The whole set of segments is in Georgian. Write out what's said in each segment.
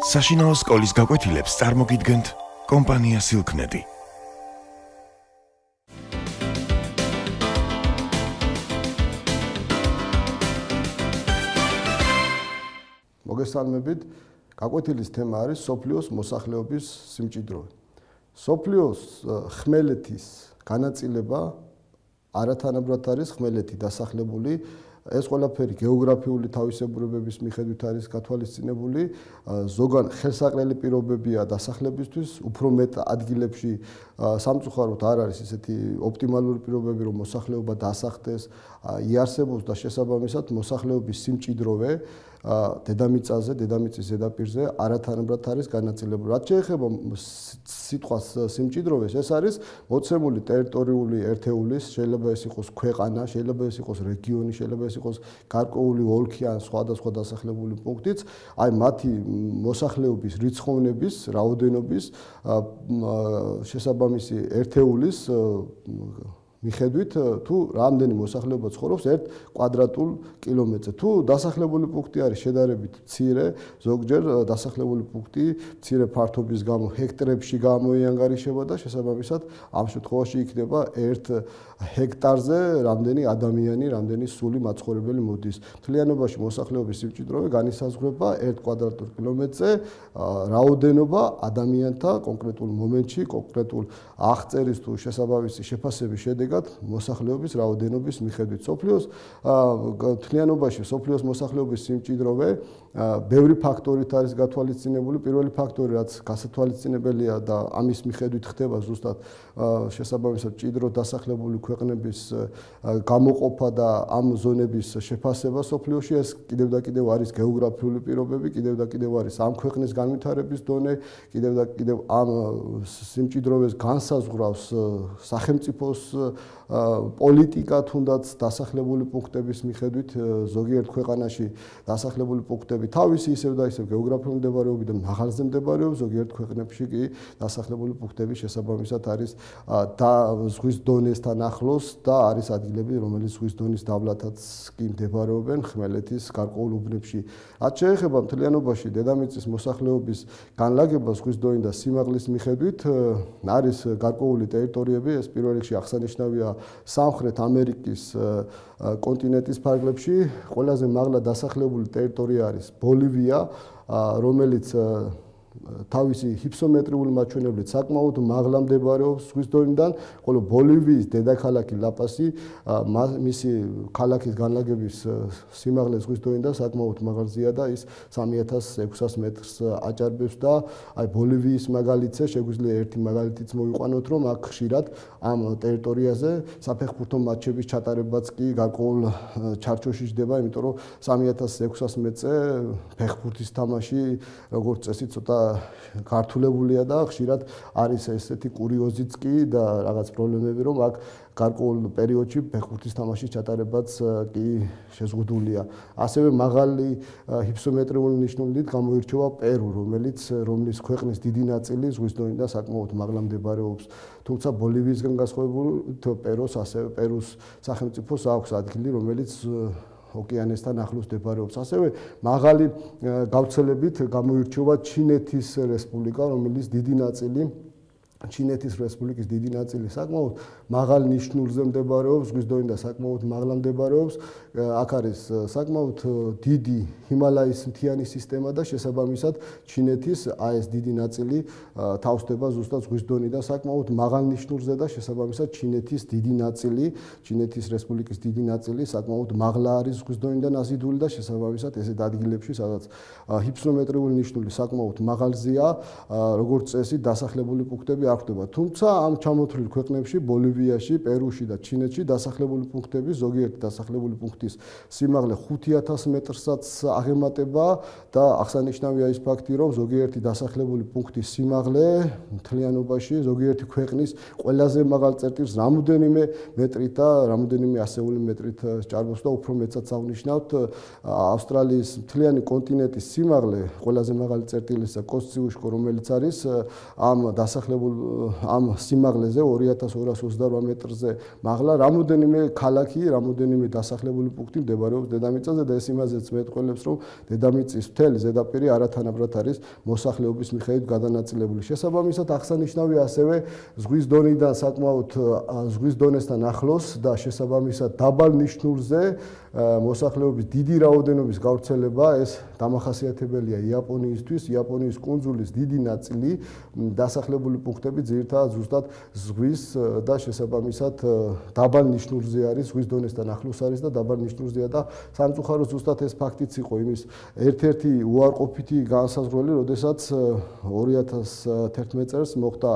საშინაო სკოლის გაკვეთილებს წარმოგიდგენთ კომპანია Silknet. მოგესალმებით. გაკვეთილის თემა არის სოფლიოს მოსახლეობის სიმჭიდროვე. სოფლიოს ხმელეთის განაწილება არათანაბრად არის ხმელეთი დასახლებული. ეს ყველაფერი გეოგრაფიული თავისებურებების მიხედვით არის გათვალისწინებული. ზოგან ხელსაყრელი პირობებია დასახლებისთვის, უფრო მეტ ადგილებში სამწუხაროდ არ არის ესეთი ოპტიმალური პირობები, რომ მოსახლეობა დასახდეს, იარსებობს და შესაბამისად მოსახლეობის სიმჭიდროვე დედამიწაზე, დედამიწის ზედაპირზე არათანაბრად არის განაწილებული. რაც შეეხება სიტყვას სიმჭიდროვეს, ეს არის მოცემული ტერიტორიული ერთეულის, შეიძლება ეს იყოს ქვეყანა, შეიძლება ეს იყოს რეგიონი, შეიძლება ეს იყოს გარკვეული ოლქი ან სხვადასხვა დასახლებული პუნქტიც, აი მათი მოსახლეობის რიცხოვნების, რაოდენობის შესაბამისი ერთეულის მიხედვით თუ რამდენი მოსახლეობა ცხოვრობს 1 კვადრატულ კილომეტრზე. თუ დასახლებული პუნქტი არის შედარებით მცირე, ზოგჯერ დასახლებული პუნქტი მცირე ფართობის გამო ჰექტრებში გამოიანგარიშება და შესაბამისად ამ შემთხვევაში იქნება 1 ჰექტარზე რამდენი ადამიანი, რამდენი სული მაცხოვრებელი მოდის. მთლიანობაში მოსახლეობის სიმჭიდროვე განისაზღვრება 1 კვადრატულ კილომეტრზე რაოდენობა ადამიანთა კონკრეტულ მომენტში, კონკრეტულ აღწერის თუ შესაბამისი შეფასების შედეგად მოსახლეობის რაოდენობის მიხედვით. სოფლიოს მთლიანობაში სოფლიოს მოსახლეობის სიმჭიდროვე ბევრი ფაქტორით არის გათვალისწინებული. პირველი ფაქტორი, რაც გასათვალისწინებელია და ამის მიხედვით ხდება ზუსტად შესაბამისად მჭიდროდ დასახლებული ქვეყნების გამოყოფა და ამ ზონების შეფასება სოფლიოში. ეს კიდევ და კიდევ არის გეოგრაფიული პირობები, კიდევ და კიდევ არის ამ ქვეყნის განვითარების დონე, კიდევ და კიდევ ამ სიმჭიდროვეს განსაზღვრავს სახელმწიფოს პოლიტიკა, თუნდაც დასახლებული პუნქტების მიხედვით. ზოგიერთ ქვეყანაში დასახლებული პუნქტები თავისი ისევ და ისევ გეოგრაფიული მდებარეობიდან მაღალზე მდებარეობს, ზოგიერთ ქვეყნებში კი დასახლებული პუნქტები შესაბამისად არის და ზღვის დონესთან ახლოს და არის ადგილები, რომელიც ზღვის დონის დაბლათაც კი მდებარეობენ ხმელეთის გარკვეულ უბნებში. რაც შეეხება მთლიანობაში დედამიწის მოსახლეობის განლაგებას ზღვის დონიდან და სიმაღლის მიხედვით, არის გარკვეული ტერიტორიები, ეს პირველ რიგში აღსანიშნავია სამხრეთ ამერიკის კონტინენტის ფარგლებში. ყველაზე მაღლა დასახლებული ტერიტორია არის ბოლივია, რომელიც თავისი ჰიფსომეტრიული მაჩვენებლით საკმაოდ მაღლა მდებარეობს ზღვის დონიდან, ხოლო ბოლივიის დედაქალაქი ლა-პასი მისი ქალაქის განლაგების სიმაღლე ზღვის დონიდან საკმაოდ მაღალზეა და ის 3600 მეტრს აჭარბებს და აი ბოლივიის მაგალითზე შეგვიძლია ერთი მაგალითიც მოვიყვანოთ, რომ აქ ხშირად ამ ტერიტორიაზე საფეხბურთო მატჩების ჩატარებაც კი გარკვეულ ჩარჩოში ჯდება, იმიტომ რომ 3600 მეტრზე ფეხბურთის თამაში როგორც წესი ცოტა გართულებულია და ხშირად არის ესეთი კურიოზიც კი და რაღაც პრობლემები, რომ აქ გარკვეულ პერიოდში ფეხბურთის თამაშის ჩატარებაც კი შეზღუდულია. ასევე მაღალი ჰიფსომეტრიული ნიშნულით გამოირჩევა პერუ, რომლის ქვეყნის დიდი ნაწილი ზღვის დონიდან საკმაოდ მაღლა მდებარეობს. თუმცა ბოლივიისგან განსხვავებით პერუს სახელმწიფოს აქვს ადგილი, რომელიც ოკეანესთან ახლოს მდებარეობს. ასევე მაღალი გავრცელებით გამოირჩევა ჩინეთის რესპუბლიკა, რომელიც ჩინეთის რესპუბლიკის დიდი ნაწილი საკმაოდ მაღალ ნიშნულზე მდებარეობს, ზღვის დონიდან საკმაოდ მაღლა მდებარეობს. აქ არის საკმაოდ დიდი ჰიმალაის მთიანი სისტემა და შესაბამისად ჩინეთის ეს დიდი ნაწილი თავსდება ზუსტად ზღვის დონიდან საკმაოდ მაღალ ნიშნულზე და შესაბამისად ჩინეთის დიდი ნაწილი, ჩინეთის რესპუბლიკის დიდი ნაწილი საკმაოდ მაღლა არის ზღვის დონიდან აზიდული და შესაბამისად ესეთ ადგილებში, სადაც ჰიფსომეტრიული ნიშნული საკმაოდ მაღალზეა, როგორც წესი დასახლებული პუნქტები არ ხდება. თუმცა ამ ჩამოთვლილ ქვეყნებში, ბოლივიაში, პერუში და ჩინეთში დასახლებული პუნქტები, ზოგიერთი დასახლებული პუნქტის სიმაღლე 5000 მეტრსაც აღემატება და აღსანიშნავია ის ფაქტი, რომ ზოგიერთი დასახლებული პუნქტის სიმაღლე მთლიანობაში ზოგიერთი ქვეყნის ყველაზე მაღალ წერტილს რამოდენიმე მეტრით და რამოდენიმე ასეული მეტრით ჭარბობს და უფრო მეტსაც აღნიშნავთ ავსტრალიის მთლიანი კონტინენტის სიმაღლე ყველაზე მაღალი წერტილისა კოსციუშკო, რომელიც არის ამ დასახლებულ ამ სიმაღლეზე 2228 მეტრზე მაღლა რამოდენიმე ქალაქი, რამოდენიმე დასახლებული პუნქტი მდებარეობს დედამიწაზე და ეს იმაზეც მეტყველებს, რომ დედამიწის მთელი ზედაპირი არათანაბრად არის მოსახლეობის მიხედვით გადანაწილებული. შესაბამისად, აღსანიშნავია ასევე ზღვის დონიდან საკმაოდ ზღვის დონესთან ახლოს და შესაბამისად დაბალ ნიშნულზე მოსახლეობის დიდი რაოდენობის გავრცელება. ეს დამახასიათებელია იაპონიისთვის. იაპონიის კუნძულის დიდი ნაწილი დასახლებული პუნქტები ძირითადად ზუსტად ზღვის და შესაბამისად დაბალ ნიშნულზე არის, ზღვის დონესთან ახლოს არის და დაბალ ნიშნულზეა და სამწუხაროდ ზუსტად ეს ფაქტიც იყო იმის ერთ-ერთი უარყოფითი განსაზღვრელი, როდესაც 2011 წელს მოხდა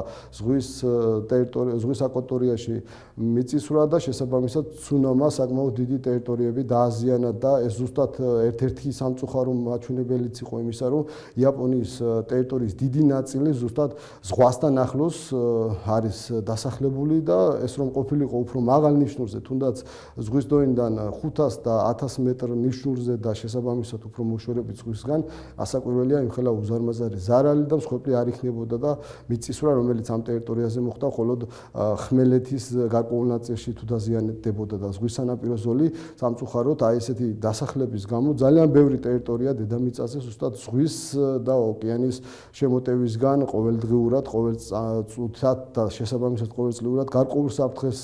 ზღვის აკვატორიაში მიწისძვრა და შესაბამისად ცუნამა საკმაოდ დიდი ტერიტორიები დააზიანა და ეს ზუსტად ერთ-ერთი სამწუხარო მაჩვენებელიც იყო იმისა, რომ იაპონიის ტერიტორიის დიდი ნაწილი ზუსტად ზღვასთან ახლოს არის დასახლებული და ეს რომ ყოფილიყო უფრო მაღალ ნიშნულზე, თუნდაც ზღვის დონიდან 500 და 1000 მეტრ ნიშნულზე და შესაბამისად უფრო მოშორებით ზღვისგან, ასაკვირველია იმხელა უზარმაზარი ზარალი და მსხვერპლი არ იქნებოდა და მიწისძვრა, რომელიც ამ ტერიტორიაზე მოხდა, მხოლოდ ხმელეთის გარკვეულ ნაწილში თუ დაზიანდებოდა და ზღვის სანაპირო ზოლი სამწუხაროდ აი ესეთი დასახლების გამო ძალიან ბევრი ტერიტორია დედამიწაზე ზუსტად ზღვის და ოკეანის შემოტევისგან ყოველდღიურად, ყოველ წუთად და შესაბამისად ყოველწლიურად გარკვეულ საფრთხეს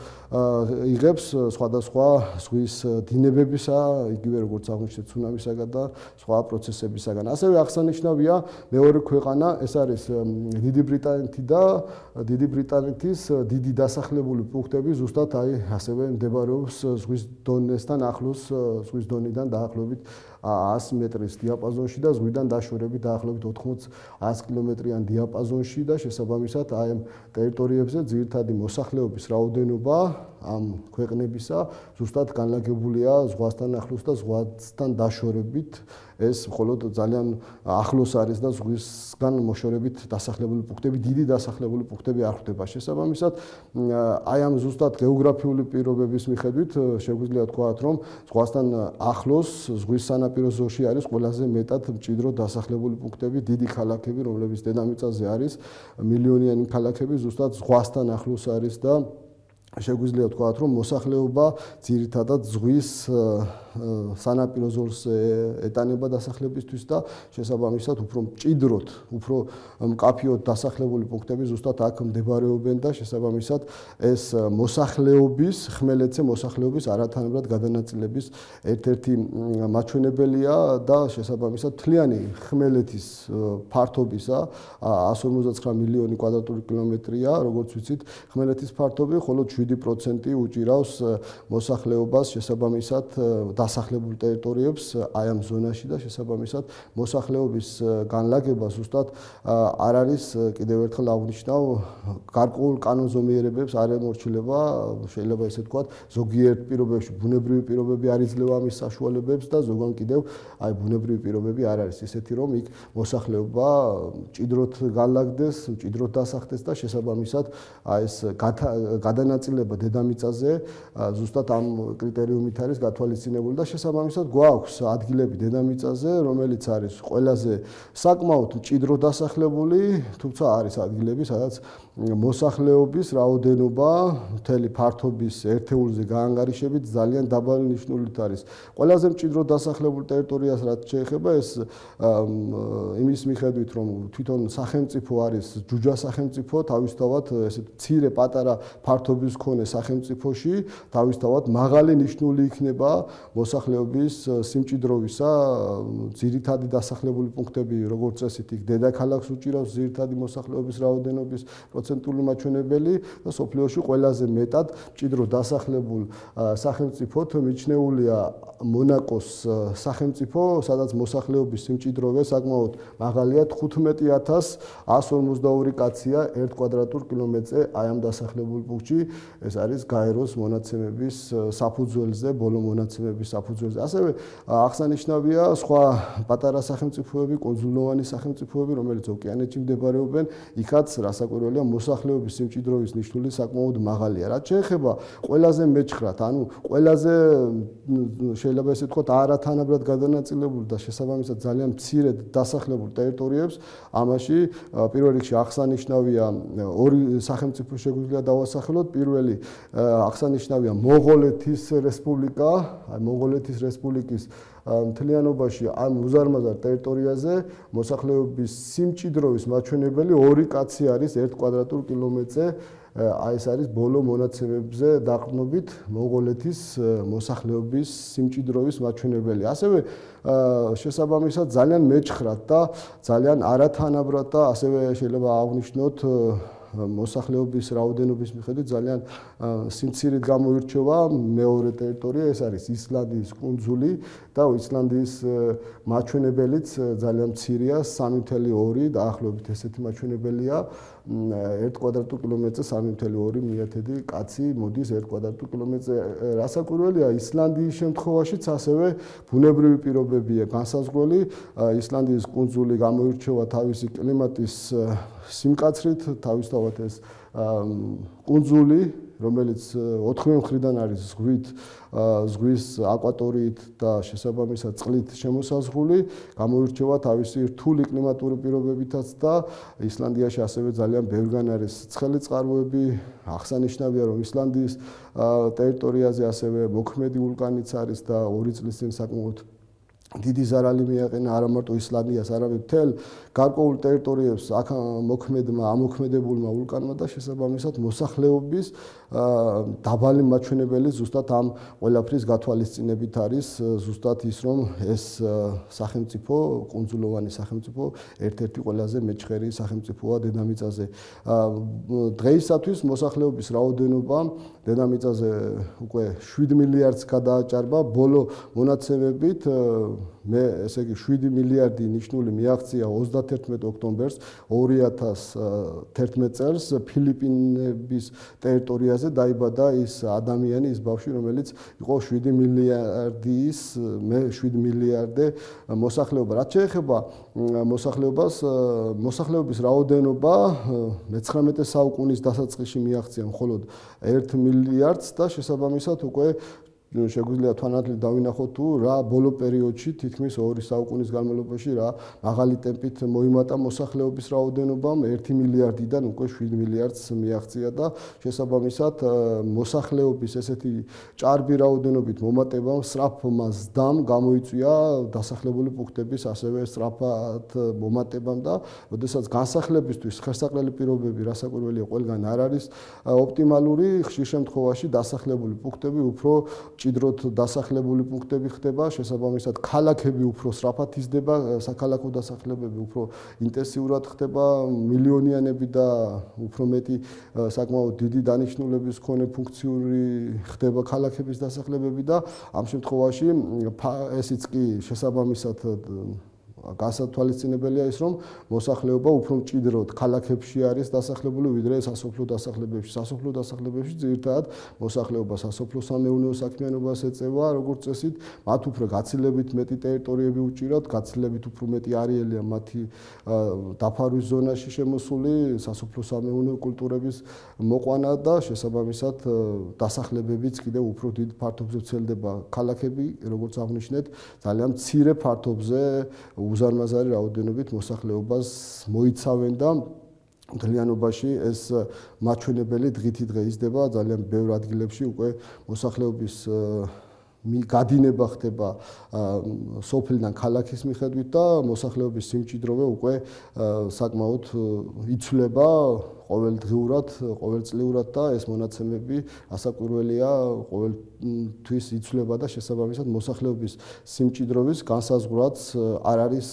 იღებს სხვადასხვა ზღვის დინებებისა, იგივე როგორც აღნიშნეთ ცუნამისაგან და სხვა პროცესებისაგან. ასევე აღსანიშნავია მეორე ქვეყანა, ეს არის დიდი ბრიტანეთი და დიდი ბრიტანეთის დიდი დასახლებული პუნქტები ზუსტად აი ასევე მდებარეობს ზღვის დონესთან ახლოს, ზღვის დონიდან დაახლოებით 100 მეტრის დიაპაზონში და ზღვიდან დაშორებით დაახლოებით 80-100 კილომეტრიან დიაპაზონში და შესაბამისად აი ამ ტერიტორიებზე ძირითადი მოსახლეობის რაოდენობა ამ ქვეყნებისა ზუსტად განლაგებულია ზღვასთან ახლოს და ზღვასთან დაშორებით. ეს მხოლოდ ძალიან ახლოს არის და ზღვისგან მოშორებით დასახლებული პუნქტები, დიდი დასახლებული პუნქტები არ ხვდება. შესაბამისად, აი ამ ზუსტად გეოგრაფიული პირობების მიხედვით შეგვიძლია ვთქვათ, რომ ზღვასთან ახლოს ზღვის სანაპირო ზოლში არის ყველაზე მეტად მჭიდრო დასახლებული პუნქტები, დიდი ქალაქები, რომლებიც დედამიწაზე არის, მილიონიანი ქალაქები ზუსტად ზღვასთან ახლოს არის და შეგვიძლია ვთქვათ, რომ მოსახლეობა ძირითადად ზღვის სანაპირო ზოლს ეტანება დასახლებისთვის და შესაბამისად უფრო მჭიდროდ, უფრო მკაფიოდ დასახლებული პუნქტები ზუსტად აქ მდებარეობენ და შესაბამისად ეს მოსახლეობის, ხმელეთზე მოსახლეობის არათანაბრად გადანაწილების ერთ-ერთი მაჩვენებელია და შესაბამისად მთლიანი ხმელეთის ფართობისა 159 მილიონი კვადრატული კილომეტრია, როგორც ვიცით, ხმელეთის ფართობი მხოლოდ 7% უჭირავს მოსახლეობას შესაბამისად დასახლებულ ტერიტორიებს აი ამ ზონაში და შესაბამისად მოსახლეობის განლაგება ზუსტად არ არის კიდევ ერთხელ აღნიშნავ გარკვეულ კანონზომიერებებს არ ემორჩილება, შეიძლება ესე ვთქვათ, ზოგიერთ პირობებში ბუნებრივი პირობები არ იძლევა ამის საშუალებებს და ზოგან კიდევ აი ბუნებრივი პირობები არ არის ისეთი, რომ იქ მოსახლეობა მჭიდროდ განლაგდეს, მჭიდროდ დასახდეს და შესაბამისად აი ეს გადანაწილება დედამიწაზე ზუსტად ამ კრიტერიუმით არის გათვალისწინებული და შესაბამისად გვაქვს ადგილები დედამიწაზე, რომელიც არის ყველაზე საკმაოდ მჭიდრო დასახლებული, თუმცა არის ადგილები, სადაც მოსახლეობის რაოდენობა მთელი ფართობის ერთეულზე გაანგარიშებით ძალიან დაბალი ნიშნულით არის. ყველაზე მჭიდრო დასახლებულ ტერიტორიას რაც შეეხება ეს იმის მიხედვით, რომ თვითონ სახელმწიფო არის ჯუჯა სახელმწიფო, თავისთავად ესეთ მცირე პატარა ფართობის მქონე სახელმწიფოში, თავისთავად მაღალი ნიშნული იქნება მოსახლეობის სიმჭიდროვისა, ძირითადი დასახლებული პუნქტები, როგორც წესით, იქ დედაქალაქს უჭირავს ძირითადი მოსახლეობის რაოდენობის პროცენტული მაჩვენებელი და სოფლიოში ყველაზე მეტად მჭიდრო დასახლებულ სახელმწიფოდ მიჩნეულია მონაკოს სახელმწიფო, სადაც მოსახლეობის სიმჭიდროვე საკმაოდ მაღალია 15152 კაცია 1 კვადრატულ კილომეტრზე აი ამ დასახლებულ პუნქტში ეს არის გაეროს მონაცემების საფუძველზე, ბოლო მონაცემების საფუძველზე. ასევე აღსანიშნავია სხვა პატარა სახელმწიფოები, კუნძულოვანი სახელმწიფოები, რომელიც ოკეანეთში მდებარეობენ, იქაც რასაკვირველია მოსახლეობის სიმჭიდროვის ნიშნული საკმაოდ მაღალია. რაც შეეხება ყველაზე მეჩხრად, ანუ ყველაზე შეიძლება ესე ვთქვათ, არათანაბრად გადანაწილებულ და შესაბამისად ძალიან მცირედ დასახლებულ ტერიტორიებს, ამაში პირველ რიგში აღსანიშნავია ორი სახელმწიფო შეგვიძლია დავასახელოთ. პირველი აღსანიშნავია მონღოლეთის რესპუბლიკა, მონღოლეთის რესპუბლიკის მთლიანობაში ამ უზარმაზარ ტერიტორიაზე მოსახლეობის სიმჭიდროვის მაჩვენებელი 2 კაცი არის 1 კვადრატულ კილომეტრზე. ეს არის ბოლო მონაცემებზე დაყრდნობით მონღოლეთის მოსახლეობის სიმჭიდროვის მაჩვენებელი. ასევე შესაბამისად ძალიან მეჩხრად და ძალიან არათანაბრად და ასევე შეიძლება აღვნიშნოთ მოსახლეობის რაოდენობის მიხედვით ძალიან სიმცირით გამოირჩევა მეორე ტერიტორია, ეს არის ისლანდიის კუნძული და ისლანდიის მაჩვენებელიც ძალიან მცირეა, 3.2 დაახლოებით ესეთი მაჩვენებელია. 1 კვადრატულ კილომეტრზე 3.2 მიათედი კაცი მოდის 1 კვადრატულ კილომეტრზე. რასაკვირველია, ისლანდიის შემთხვევაშიც ასევე ბუნებრივი პირობებია განსაზღვრული. ისლანდიის კუნძული გამოირჩევა თავისი კლიმატის სიმკაცრით, თავისთავად ეს კუნძული, რომელიც 4 მხრიდან არის ზღვის აკვატორიით და შესაბამისად წყლით შემოსაზღვრული, გამოირჩევა თავისი რთული კლიმატური პირობებითაც და ისლანდიაში ასევე ძალიან ბევრგან არის ცხელი წყაროები. აღსანიშნავია, რომ ისლანდიის ტერიტორიაზე ასევე მოქმედი ვულკანიც არის და 2 წლის წინ საკმაოდ დიდი ზარალი მიაყენა არა მარტო ისლანდიას, არამედ მთელ გარკვეულ ტერიტორიებს აქ ამოქმედებულმა ვულკანმა და შესაბამისად მოსახლეობის დაბალი მაჩვენებელი ზუსტად ამ ყველაფრის გათვალისწინებით არის ზუსტად ის, რომ ეს სახელმწიფო, კუნძულოვანი სახელმწიფო ერთ-ერთი ყველაზე მეჩხერი სახელმწიფოა დედამიწაზე. დღეისათვის მოსახლეობის რაოდენობა დედამიწაზე უკვე 7 მილიარდს გადააჭარბა, ბოლო მონაცემებით ესე იგი 7 მილიარდი ნიშნული მიაღწია 31 ოქტომბერს 2011 წელს ფილიპინების ტერიტორიაზე დაიბადა ის ადამიანი, ის ბავშვი, რომელიც იყო 7 მილიარდე მოსახლეობა. რაც შეეხება მოსახლეობის რაოდენობა 19 საუკუნის დასაწყისში მიაღწია მხოლოდ 1 მილიარდს და შესაბამისად უკვე შეგვიძლია თვალნათლით დავინახოთ თუ რა ბოლო პერიოდში თითქმის 2 საუკუნის განმავლობაში რა მაღალი ტემპით მოიმატა მოსახლეობის რაოდენობამ 1 მილიარდიდან უკვე 7 მილიარდს მიაღწია და შესაბამისად მოსახლეობის ესეთი ჭარბი რაოდენობით მომატებამ სწრაფმა ზრდამ გამოიწვია დასახლებული პუნქტების ასევე სწრაფად მომატებამ და როდესაც განსახლებისთვის ხელსაყრელი პირობები რასაკვირველია ყველგან არ არის ოპტიმალური, ხშირ შემთხვევაში დასახლებული პუნქტები უფრო ჭიდროთ დასახლებული პუნქტები ხდება, შესაბამისად ქალაქები უფრო სწრაფად იზრდება, საქალაქო დასახლებები უფრო ინტენსიურად ხდება, მილიონიანები და უფრო მეტი საკმაოდ დიდი დანიშნულების მქონე ფუნქციური ხდება ქალაქების დასახლებები და ამ შემთხვევაში ესიც კი შესაბამისად გასათვალისწინებელია ის, რომ მოსახლეობა უფრო მჭიდროდ ქალაქებში არის დასახლებული, ვიდრე სასოფლო დასახლებებში. სასოფლო დასახლებებში ძირითადად მოსახლეობა სასოფლო-სამეურნეო საქმიანობას ეწევა, როგორც წესით, მათ უფრო გაცილებით მეტი ტერიტორიები უჭირათ, გაცილებით უფრო მეტი არეალია მათი დაფარვის ზონაში შემოსული, სასოფლო-სამეურნეო კულტურების მოყვანა და შესაბამისად დასახლებებიც კიდევ უფრო დიდ ფართობზე ვრცელდება. ქალაქები, როგორც აღნიშნეთ, ძალიან მცირე ფართობზე უზარმაზარი რაოდენობით მოსახლეობას მოიცავენ და მთლიანობაში ეს მაჩვენებელი დღითი დღე იზრდება ძალიან ბევრ ადგილებში უკვე მოსახლეობის გადინება ხდება სოფლიდან ქალაქის მიხედვით და მოსახლეობის სიმჭიდროვე უკვე საკმაოდ იცვლება ყოველდღიურად, ყოველწლიურად და ეს მონაცემები ასაკვირველია, ყოველთვის იცვლება და შესაბამისად მოსახლეობის სიმჭიდროვის განსაზღვრაც არ არის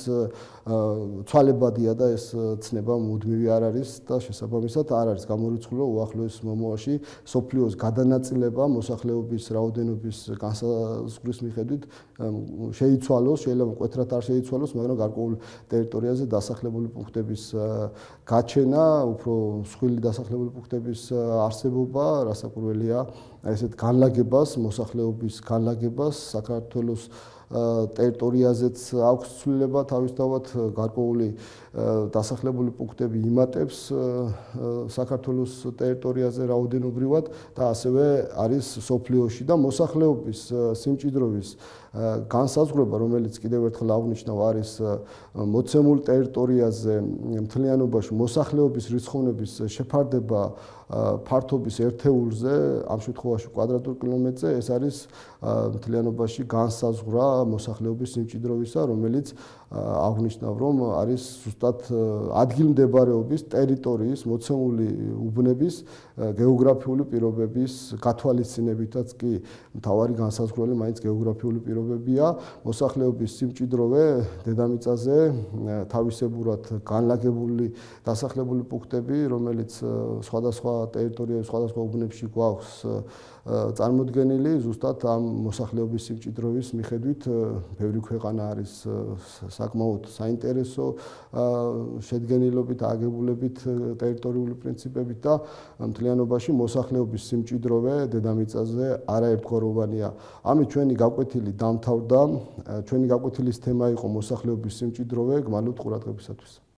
ცვალებადია და ეს ცნება მუდმივი არ არის და შესაბამისად არ არის გამორიცხული, რომ უახლოეს მომავალში სოფლიოს გადანაწილება მოსახლეობის რაოდენობის განსაზღვრის მიხედვით შეიცვალოს, შეიძლება მკვეთრად არ შეიცვალოს, მაგრამ გარკვეულ ტერიტორიაზე დასახლებული პუნქტების გაჩენა უფრო მსხვილი დასახლებული პუნქტების არსებობა, რასაკვირველია, ესეთ განლაგებას, მოსახლეობის განლაგებას საქართველოს ტერიტორიაზეც აქვს ცვლილება თავისთავად გარკვეული დასახლებული პუნქტები იმატებს საქართველოს ტერიტორიაზე რაოდენობრივად და ასევე არის სოფლიოში და მოსახლეობის სიმჭიდროვის განსაზღვრება, რომელიც კიდევ ერთხელ აღნიშნავ, არის მოცემულ ტერიტორიაზე მთლიანობაში მოსახლეობის რიცხოვნების შეფარდება ფართობის ერთეულზე, ამ შემთხვევაში კვადრატულ კილომეტრზე, ეს არის მთლიანობაში განსაზღვრა მოსახლეობის სიმჭიდროვისა, რომელიც აღნიშნავ, რომ არის ზუსტად ადგილმდებარეობის ტერიტორიის მოცემული უბნების გეოგრაფიული პირობების გათვალისწინებითაც კი მთავარი განსაზღვრელი მაინც გეოგრაფიული პირობებია. მოსახლეობის სიმჭიდროვე დედამიწაზე თავისებურად განლაგებული დასახლებული პუნქტები, რომელიც სხვადასხვა ტერიტორიების სხვადასხვა უბნებში გვაქვს წარმოდგენილი, ზუსტად ამ მოსახლეობის სიმჭიდროვის მიხედვით ბევრი ქვეყანა არის საკმაოდ საინტერესო შედგენილობით, აგებულებით, ტერიტორიული პრინციპებით და მთლიანობაში მოსახლეობის სიმჭიდროვე დედამიწაზე არაერთგვაროვანია. ამით ჩვენი გაკვეთილი დამთავრდა. ჩვენი გაკვეთილის თემა იყო მოსახლეობის სიმჭიდროვე. გმადლობთ ყურადღებისათვის.